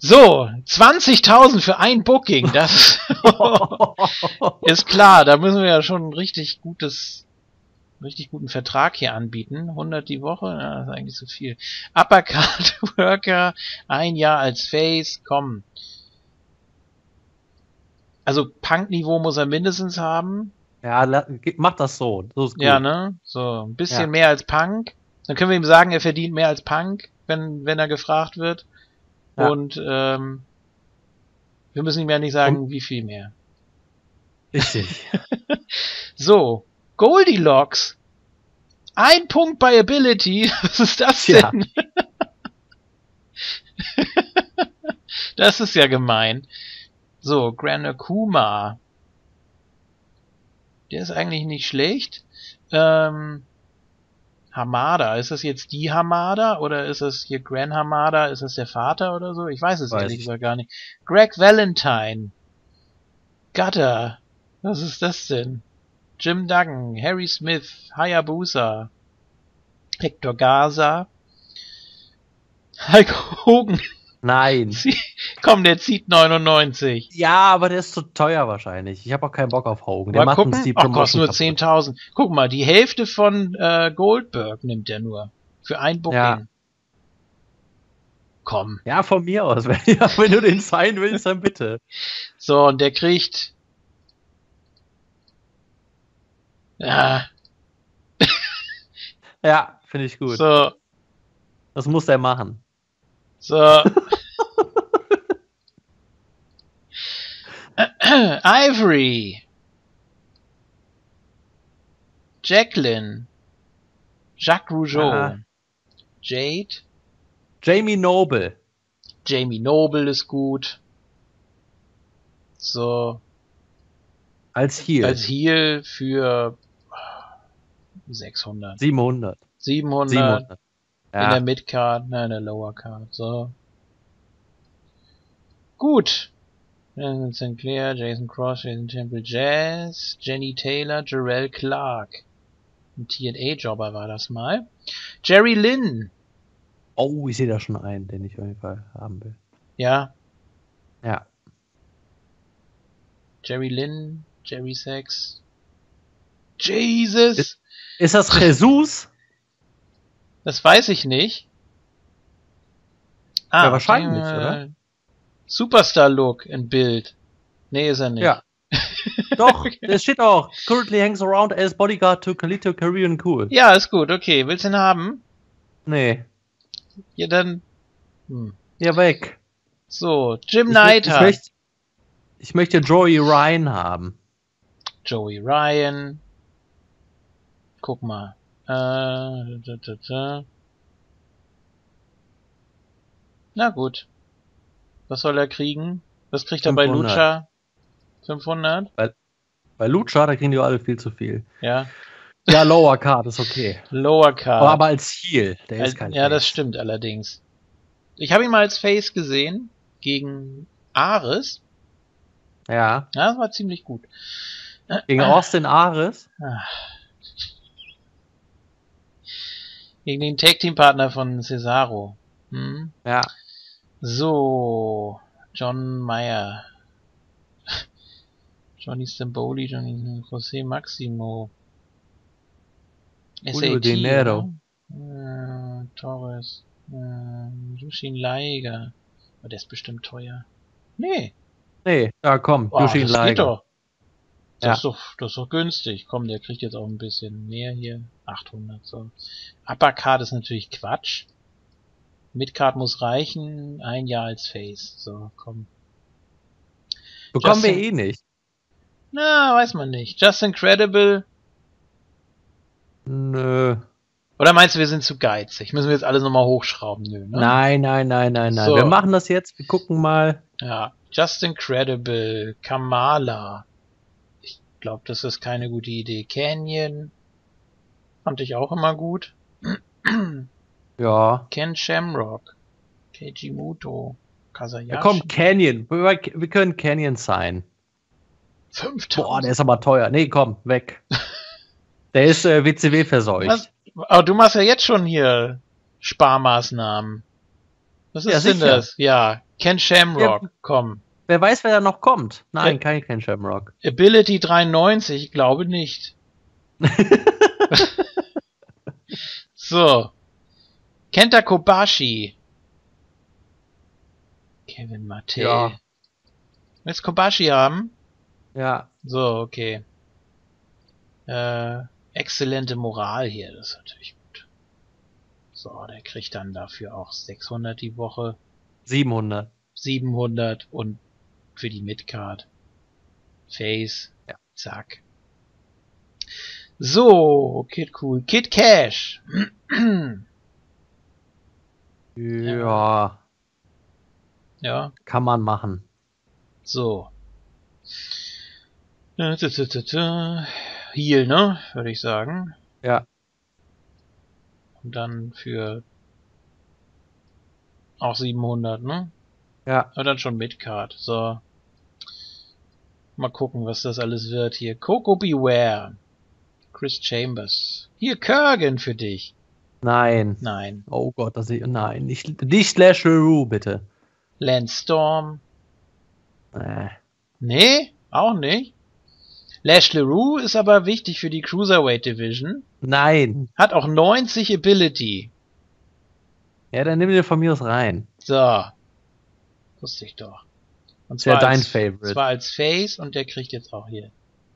So, 20.000 für ein Booking, das ist klar, da müssen wir ja schon ein richtig guten Vertrag hier anbieten. 100 die Woche, ja, das ist eigentlich zu viel. Uppercard Worker, 1 Jahr als Face, komm. Also Punk-Niveau muss er mindestens haben. Ja, mach das so. So ist gut. Ja, ne? So, ein bisschen Ja. mehr als Punk. Dann können wir ihm sagen, er verdient mehr als Punk, wenn er gefragt wird. Ja. Und wir müssen ihm ja nicht sagen, wie viel mehr. Richtig. So, Goldilocks. 1 Punkt bei Ability. Was ist das Tja. denn? Das ist ja gemein. So, Gran Akuma. Der ist eigentlich nicht schlecht. Hamada. Ist das jetzt die Hamada? Oder ist das hier Gran Hamada? Ist das der Vater oder so? Ich weiß es ehrlich gesagt gar nicht. Greg Valentine. Gutter. Was ist das denn? Jim Duggan, Harry Smith, Hayabusa, Hector Garza, Hulk Hogan. Nein. Komm, der zieht 99. Ja, aber der ist zu teuer wahrscheinlich. Ich habe auch keinen Bock auf Hogan. Der Mal macht uns gucken. die Ach, Promotion kostet nur 10.000. Guck mal, die Hälfte von Goldberg nimmt er nur. Für ein Booking. Ja. Komm. Ja, von mir aus. Wenn du den sein willst, dann bitte. So, und der kriegt... Ja. Ja, finde ich gut. So. Das muss der machen. So. Ivory. Jacqueline. Jacques Rougeau. Ah. Jade. Jamie Noble. Jamie Noble ist gut. So. Als Heel. Als Heel für 600. 700. 700. Ja. In der Midcard, in der Lower Card. So. Gut. Jason Sinclair, Jason Cross, Jason Temple Jazz, Jenny Taylor, Jarrell Clark. Ein TNA-Jobber war das mal. Jerry Lynn. Oh, ich sehe da schon einen, den ich auf jeden Fall haben will. Ja. Ja. Jerry Lynn, Jerry Sex. Jesus! Ist das Jesus? Das weiß ich nicht. Ah, Ja, wahrscheinlich, oder? Superstar-Look in Bild. Nee, ist er nicht. Ja. Doch, es steht auch. Currently hangs around as bodyguard to Kalito Korean Cool. Ja, ist gut, okay. Willst du ihn haben? Nee. Ja, dann... Ja, weg. So, Jim Neidhart. Ich möchte Joey Ryan haben. Joey Ryan. Guck mal. Na gut. Was soll er kriegen? Was kriegt er bei 500. Lucha? 500? Bei Lucha, da kriegen die alle viel zu viel. Ja. Ja, Lower Card ist okay. Lower Card. Aber als Heel, der ist kein Ja, Face. das stimmt allerdings. Ich habe ihn mal als Face gesehen. Gegen Ares. Ja. Ja, das war ziemlich gut. Gegen Austin Ares. Gegen den Tag-Team-Partner von Cesaro. Hm? Ja. So. John Mayer. Johnny Stamboli, Johnny José Maximo. Julio SAT, Dinero. Torres. Yushin Liger. Oh, der ist bestimmt teuer. Nee. Nee, ja komm, Yushin das geht Liger. doch. Ja. Das ist doch günstig. Komm, der kriegt jetzt auch ein bisschen mehr hier. 800, so. Uppercard ist natürlich Quatsch. Midcard muss reichen. 1 Jahr als Face. So, komm. Bekommen wir eh nicht. Na, weiß man nicht. Just Incredible. Nö. Oder meinst du, wir sind zu geizig? Müssen wir jetzt alles nochmal hochschrauben? Nö, ne? Nein. So. Wir machen das jetzt, wir gucken mal. Ja, Just Incredible, Kamala. Ich glaube, das ist keine gute Idee. Canyon. Fand ich auch immer gut. Ja. Ken Shamrock. Keiji Muto. Kasayashi. Ja, komm, Canyon. Wir können Canyon sein. 5.000. Boah, der ist aber teuer. Nee, komm, weg. Der ist WCW verseucht. Aber du machst ja jetzt schon hier Sparmaßnahmen. Was ist denn das? Ja, Ken Shamrock, komm. Wer weiß, wer da noch kommt? Nein, kein Ken Shamrock. Ability 93, ich glaube nicht. So. Kenta Kobashi. Kevin Mattel. Ja. Willst du Kobashi haben? Ja. So, okay. Exzellente Moral hier, das ist natürlich gut. So, der kriegt dann dafür auch 600 die Woche. 700. 700 und für die Midcard. Face. Ja. Zack. So, Kid Cool. Kid Cash. Ja. Ja. Kann man machen. So. Heal, ne? Würde ich sagen. Ja. Und dann für auch 700, ne? Ja. Und dann schon Midcard. So. Mal gucken, was das alles wird hier. Coco Beware. Chris Chambers. Hier, Kurgan für dich. Nein. Nein. Oh Gott, nein. Nicht Slash Rue, bitte. Lance Storm. Nee, auch nicht. Lash LeRoux ist aber wichtig für die Cruiserweight Division. Nein. Hat auch 90 Ability. Ja, dann nimm dir von mir aus rein. So. Wusste ich doch. Und zwar zwar dein Favorite. Zwar als Face und der kriegt jetzt auch hier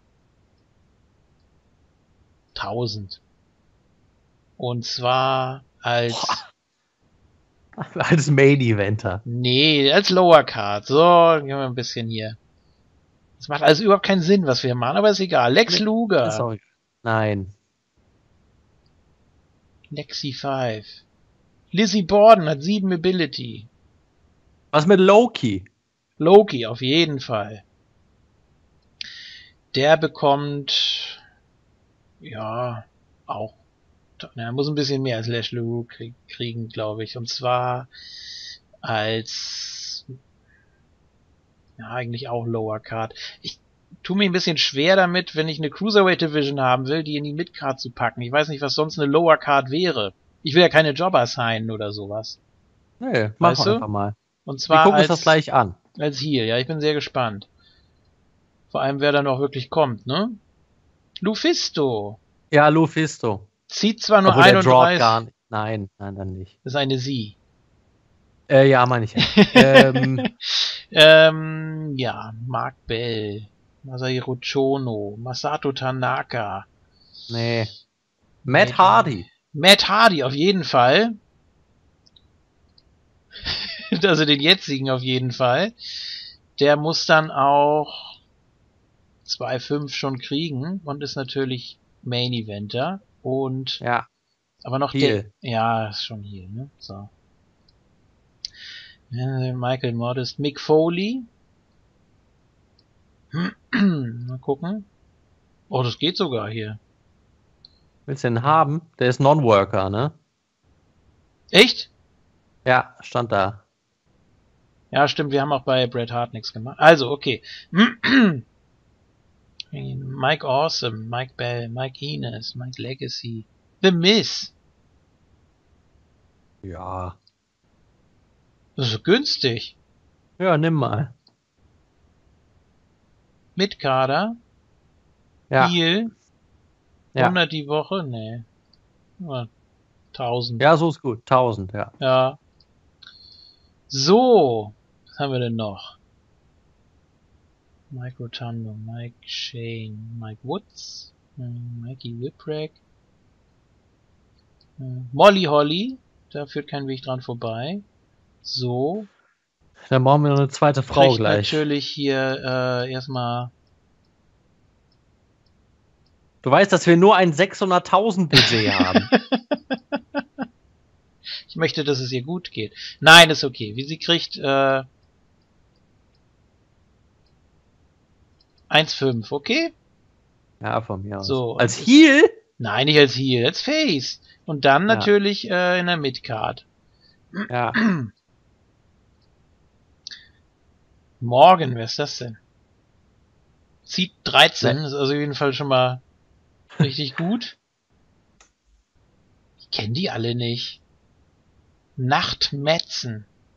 1000. Und zwar als... Als Main-Eventer. Nee, als Lower Card. So, gehen wir ein bisschen hier. Das macht also überhaupt keinen Sinn, was wir hier machen, aber ist egal. Lex Luger. Sorry. Nein. Lexi 5. Lizzie Borden hat 7 Ability. Was mit Loki? Loki, auf jeden Fall. Der bekommt... Ja, auch... Er muss ein bisschen mehr als Lash LeRoux kriegen, glaube ich. Und zwar als... Ja, eigentlich auch Lower Card. Ich tue mir ein bisschen schwer damit, wenn ich eine Cruiserweight Division haben will, die in die Midcard zu packen. Ich weiß nicht, was sonst eine Lower Card wäre. Ich will ja keine Jobber signen oder sowas. Nee, mach einfach mal. Und zwar wir gucken uns das gleich an. Als Heal, ja, ich bin sehr gespannt. Vor allem, wer da noch wirklich kommt, ne? Lufisto. Ja, Lufisto. Zieht zwar nur 31. Der drawt gar nicht. Nein, dann nicht. Das ist eine Sie. Ja, meine ich. Ja, Mark Bell, Masahiro Chono, Masato Tanaka. Nee. Matt Hardy. Matt Hardy, auf jeden Fall. Also den jetzigen auf jeden Fall. Der muss dann auch 2,5 schon kriegen und ist natürlich Main Eventer. Und ja. Aber noch Heel. Ja, ist schon hier, ne? So. Michael Modest, Mick Foley. Mal gucken. Oh, das geht sogar hier. Willst du den haben? Der ist Non-Worker, ne? Echt? Ja, stand da. Ja, stimmt, wir haben auch bei Bret Hart nichts gemacht. Also, okay. Mike Awesome, Mike Bell, Mike Ines, Mike Legacy, The Miz. Ja. Das ist so günstig. Ja, nimm mal. Mit Kader. Ja. Heal. Ja. 100 die Woche? Nee. 1000. Ja, so ist gut. 1000, ja. Ja. So. Was haben wir denn noch? Mike Rotando, Mike Shane, Mike Woods, Mikey Whipwreck, Molly Holly. Da führt kein Weg dran vorbei. So. Dann brauchen wir noch eine zweite Frau gleich. Natürlich hier erstmal. Du weißt, dass wir nur ein 600.000 Budget haben. Ich möchte, dass es ihr gut geht. Nein, ist okay. Wie sie kriegt 1,5, okay? Ja, von mir aus. So, als Heel? Nein, nicht als Heel, als Face. Und dann natürlich in der Midcard. Ja. Morgan, wer ist das denn? Zieht 13, ist also auf jeden Fall schon mal richtig gut. Ich kenne die alle nicht. Nachtmetzen.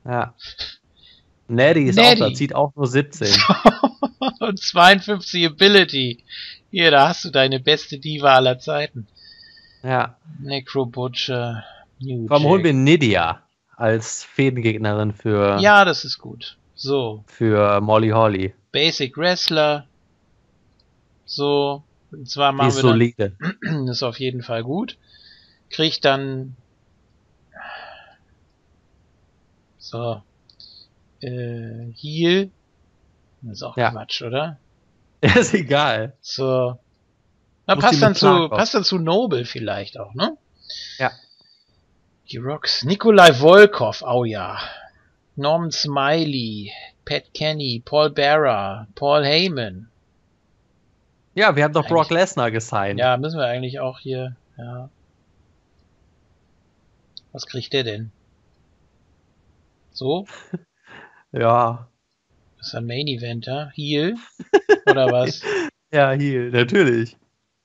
Ja. Neddy ist auch da, zieht auch nur 17. Und 52 Ability. Hier, da hast du deine beste Diva aller Zeiten. Ja. Necro Butcher. Warum holen wir Nydia als Fädengegnerin für... Ja, das ist gut. So. Für Molly Holly. Basic Wrestler. So. Und zwar machen die ist solide. dann... Das ist auf jeden Fall gut. Kriegt dann... So. Heal. Das ist auch Quatsch, oder? Ist egal. So. Na, passt dann zu Noble vielleicht auch, ne? Ja. Die Rocks. Nikolai Volkov, oh ja. Norman Smiley, Pat Kenny, Paul Bearer, Paul Heyman. Ja, wir haben doch Brock Lesnar gesigned. Ja, müssen wir eigentlich auch hier, ja. Was kriegt der denn? So? Ja. Das ist ein Main Eventer. Heal? Oder was? Ja, Heal, natürlich.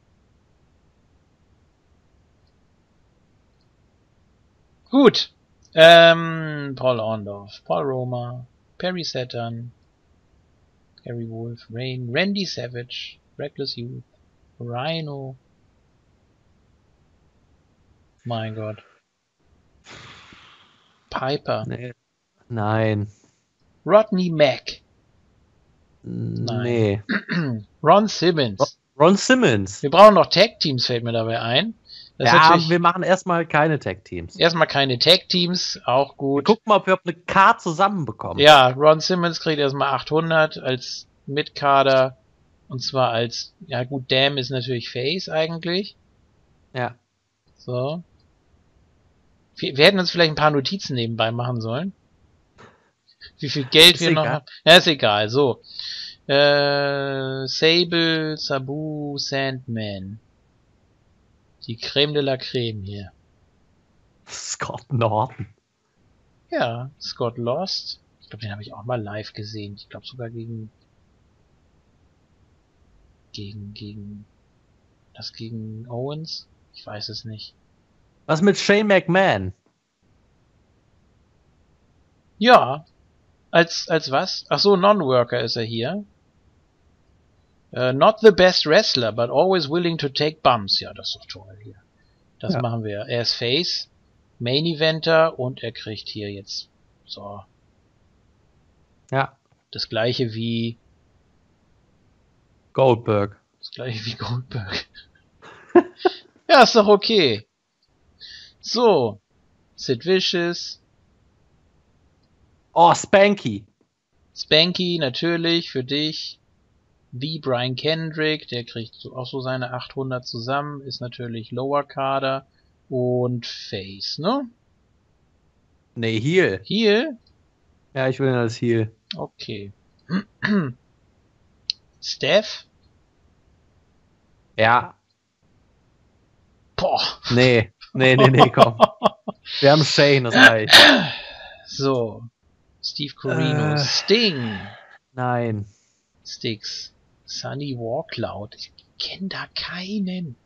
Gut. Paul Orndorff, Paul Roma, Perry Saturn, Gary Wolf, Rain, Randy Savage, Reckless Youth, Rhino. Mein Gott. Piper. Nee. Nein. Rodney Mack. Nee. Ron Simmons. Ron Simmons. Wir brauchen noch Tag-Teams, fällt mir dabei ein. Wir machen erstmal keine Tag-Teams. Erstmal keine Tag-Teams, auch gut. Guck mal, ob wir eine Card zusammenbekommen. Ja, Ron Simmons kriegt erstmal 800 als Mitkader. Und zwar als, ja gut, Damn ist natürlich Face eigentlich. Ja. So. Wir hätten uns vielleicht ein paar Notizen nebenbei machen sollen. Wie viel Geld wir noch haben. Ja, ist egal, so. Sable, Sabu, Sandman. Die Creme de la Creme hier. Scott Norton. Ja, Scott Lost. Ich glaube, den habe ich auch mal live gesehen. Ich glaube sogar gegen Owens? Ich weiß es nicht. Was mit Shane McMahon? Ja. Als was? Ach so, Non-Worker ist er hier. Not the best wrestler, but always willing to take bumps. Ja, das ist doch toll hier. Das machen wir. Er ist Face, Main Eventer und er kriegt hier jetzt so. Ja. Das gleiche wie Goldberg. Das gleiche wie Goldberg. Ja, ist doch okay. So. Sid Vicious. Oh, Spanky. Spanky, natürlich, für dich. Wie Brian Kendrick, der kriegt auch so seine 800 zusammen, ist natürlich Lower Kader und Face, ne? Nee, Heel. Heel? Ja, ich will ihn als Heel. Okay. Steph? Ja. Boah. Nee, komm. Wir haben Shane, das reicht. So. Steve Corino. Sting. Nein. Sticks. Sunny Warcloud. Ich kenne da keinen.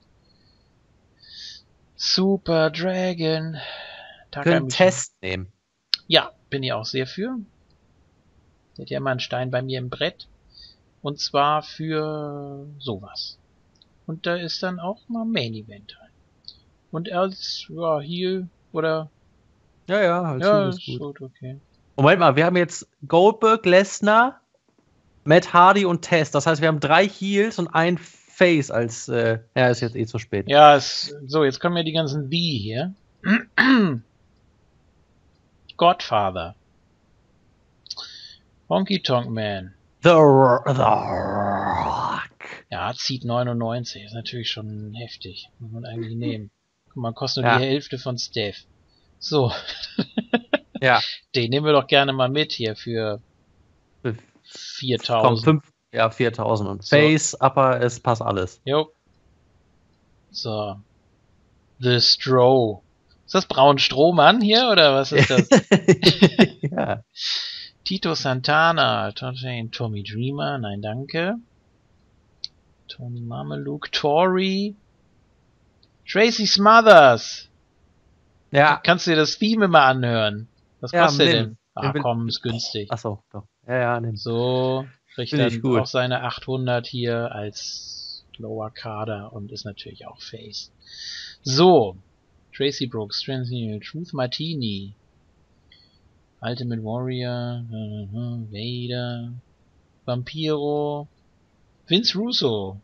Super Dragon. Können einen Test nehmen. Ja, bin ich auch sehr für. Der hat ja mal einen Stein bei mir im Brett. Und zwar für sowas. Und da ist dann auch mal Main Event. Und als, ja, Heel oder... Ja, als Heel ist gut. Okay. Moment mal, wir haben jetzt Goldberg, Lesnar, Matt Hardy und Test. Das heißt, wir haben 3 Heels und ein Face als, ist jetzt zu spät. Ja, so, jetzt kommen ja die ganzen B hier. Godfather. Honky Tonk Man. The Rock. Ja, zieht 99. Ist natürlich schon heftig. Muss man eigentlich nehmen. Guck mal, kostet nur die Hälfte von Steph. So. Ja. Den nehmen wir doch gerne mal mit hier für 4.000. 4.000 und Face, Upper, es passt alles. Jo. So. The Stroh. Ist das Braun Strohmann hier oder was ist das? Ja. Tito Santana, Tommy Dreamer, nein danke. Tony Mameluke, Tori, Tracy Smothers. Ja. Kannst du dir das Theme immer anhören? Was kostet denn? Ah, komm, ist günstig. Achso, doch. Ja, nimm. So, kriegt Finde ich dann gut. auch seine 800 hier als Lower Kader und ist natürlich auch Face. So, Tracy Brooks, Truth Martini, Ultimate Warrior, Vader, Vampiro, Vince Russo.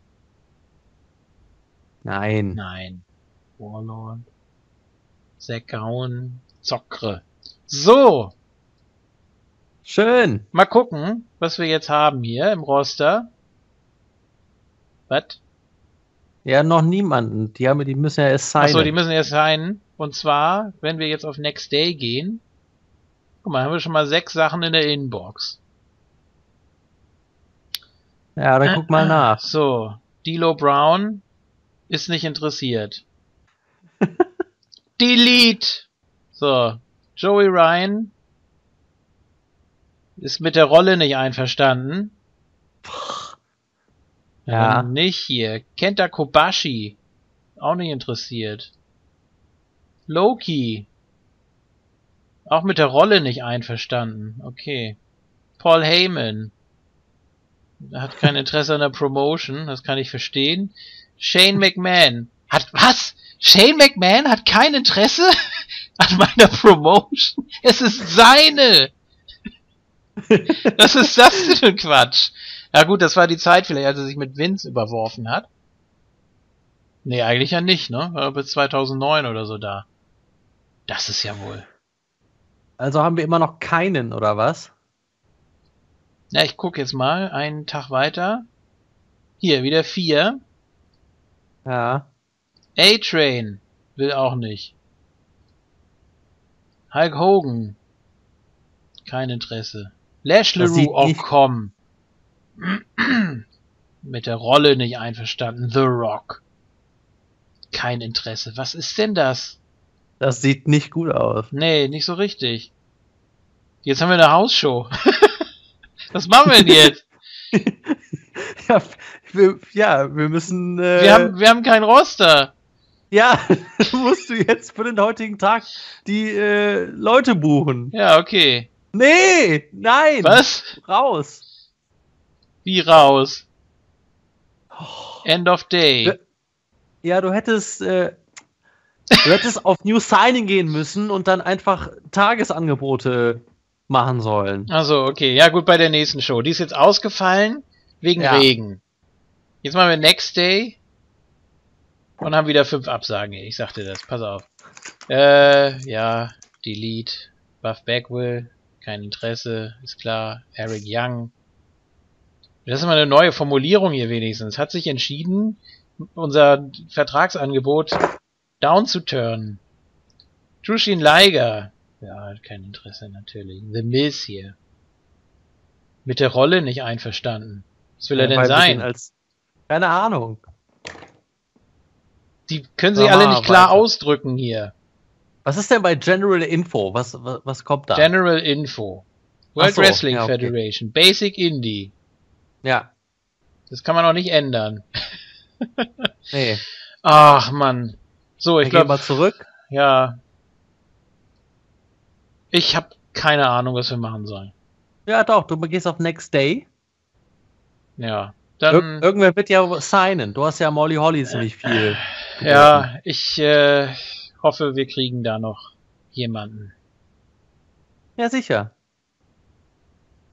Nein. Nein. Warlord. Zack Gowen, Zockre. So, Schön. mal gucken, was wir jetzt haben hier im Roster. Was? Ja, noch niemanden. Die müssen ja erst signen. Achso, die müssen erst sein. Und zwar, wenn wir jetzt auf Next Day gehen. Guck mal, haben wir schon mal 6 Sachen in der Inbox. Ja, dann guck mal nach. So, D'Lo Brown ist nicht interessiert. Delete! So, Joey Ryan ist mit der Rolle nicht einverstanden. Ja. Nicht hier. Kenta Kobashi. Auch nicht interessiert. Loki. Auch mit der Rolle nicht einverstanden. Okay. Paul Heyman. Hat kein Interesse an der Promotion. Das kann ich verstehen. Shane McMahon. Was? Shane McMahon hat kein Interesse an meiner Promotion? Es ist seine! Was ist das denn für ein Quatsch? Ja gut, das war die Zeit vielleicht, als er sich mit Vince überworfen hat. Nee, eigentlich ja nicht, ne? War bis 2009 oder so da. Das ist ja wohl. Also haben wir immer noch keinen, oder was? Ja, ich guck jetzt mal einen Tag weiter. Hier, wieder 4. Ja. A-Train will auch nicht. Hulk Hogan. Kein Interesse. Lash LaRue, oh komm. Mit der Rolle nicht einverstanden. The Rock. Kein Interesse. Was ist denn das? Das sieht nicht gut aus. Nee, nicht so richtig. Jetzt haben wir eine Hausshow. Was machen wir denn jetzt? Wir müssen... Wir haben kein Roster. Ja, musst du jetzt für den heutigen Tag die Leute buchen. Ja, okay. Nee, nein. Was? Raus. Wie raus? End of Day. Ja, du hättest auf New Signing gehen müssen und dann einfach Tagesangebote machen sollen. Also okay. Ja gut, bei der nächsten Show. Die ist jetzt ausgefallen wegen Regen. Jetzt machen wir Next Day und haben wieder 5 Absagen. Ich sagte das. Pass auf. Ja. Delete. Buff Bagwell. Kein Interesse. Ist klar. Eric Young. Das ist mal eine neue Formulierung hier wenigstens. Hat sich entschieden, unser Vertragsangebot down zu turnen. Jushin Liger. Ja, hat kein Interesse natürlich. The Miz hier. Mit der Rolle nicht einverstanden. Was will er denn sein? Keine Ahnung. Die können sich alle nicht klar ausdrücken hier. Was ist denn bei General Info? Was kommt da? General Info. World Wrestling Federation. Basic Indie. Ja. Das kann man auch nicht ändern. Nee. Ach, Mann. So, ich glaube... mal zurück. Ja. Ich habe keine Ahnung, was wir machen sollen. Ja, doch. Du gehst auf Next Day. Ja. Dann... Irgendwer wird ja signen. Du hast ja Molly Holly ziemlich viel. Ja, ich hoffe, wir kriegen da noch jemanden. Ja, sicher.